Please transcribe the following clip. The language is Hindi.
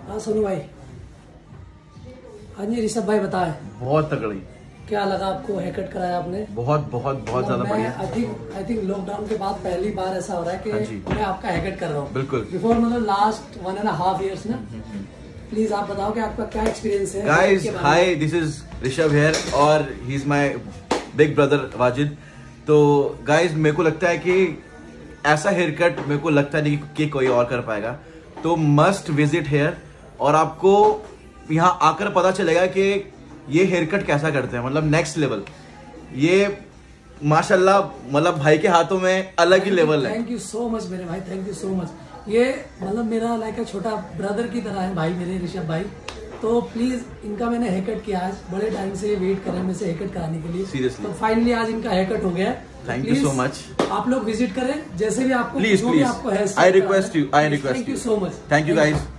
हाँ सोनू भाई। हाँ जी ऋषभ भाई बताए। बहुत तगड़ी। क्या लगा आपको? हेयर कट कराया आपने? बहुत बहुत बहुत ज्यादा बढ़िया। आई थिंक लॉकडाउन के बाद पहली बार ऐसा हो रहा है कि मैं आपका हेयर कट कर रहा हूँ। बिल्कुल। बिफोर मतलब लास्ट 1.5 years ना। प्लीज आप बताओ कि आपका क्या एक्सपीरियंस है? Guys hi, this is Rishabh here और he is my big brother Wajid. तो गाइस मेरे को लगता है कि ऐसा हेयर कट मेरे को लगता नहीं कि कोई और कर पाएगा। तो मस्ट विजिट हेयर और आपको यहाँ आकर पता चलेगा कि ये हेयर कट कैसा करते हैं, मतलब नेक्स्ट लेवल। ये माशाल्लाह मतलब भाई के हाथों में अलग ही लेवल है। थैंक यू सो मच मेरे भाई, थैंक यू सो मच। ये मतलब मेरा लाइक छोटा ब्रदर की तरह है भाई मेरे ऋषभ भाई। तो प्लीज इनका मैंने हेयर कट किया आज, बड़े टाइम से वेट कर रहे हैं मेरे से हेयर कट कराने के लिए। सीरियसली तो फाइनली आज इनका हेयर कट हो गया। Thank you so much. आप लोग विजिट करें जैसे भी आपको प्लीज प्लीज, आपको I request you, I request thank you so much. Thank you guys.